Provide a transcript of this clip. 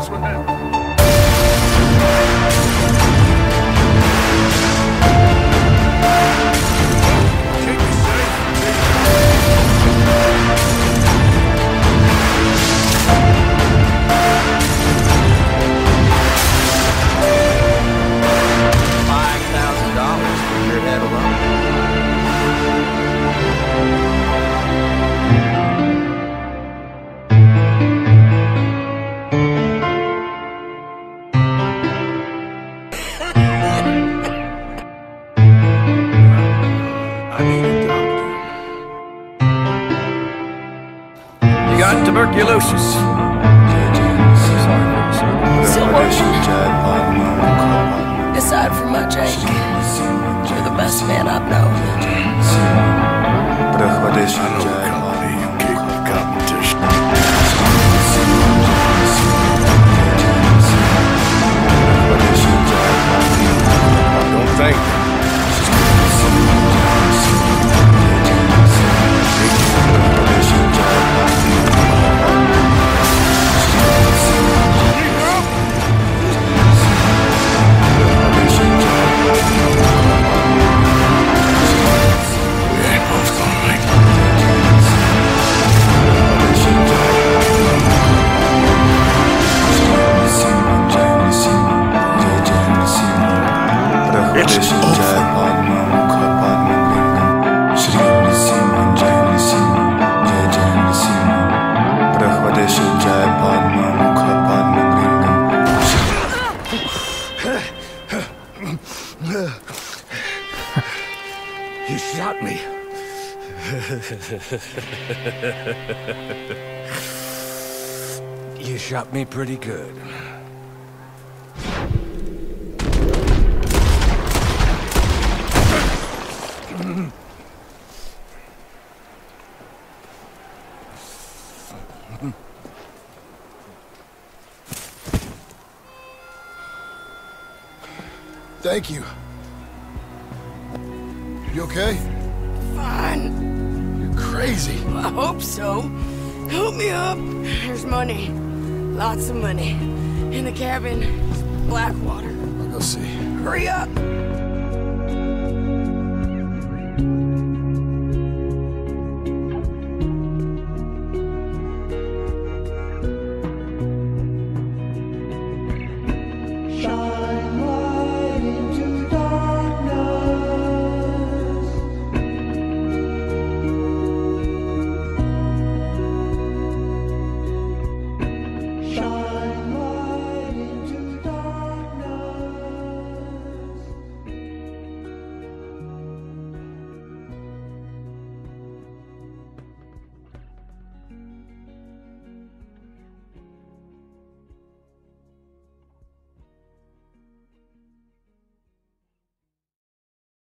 That's what happened. Keep me $5,000 for your head alone. I need a doctor. You got tuberculosis. Still working. Aside from my Jake, you're the best man I've known. I know the company you gave me competition. Don't thank me. It's You shot me. You shot me pretty good. Thank you. You okay? Fine. You're crazy. I hope so. Help me up. There's money. Lots of money. In the cabin. Blackwater. I'll go see. Hurry up.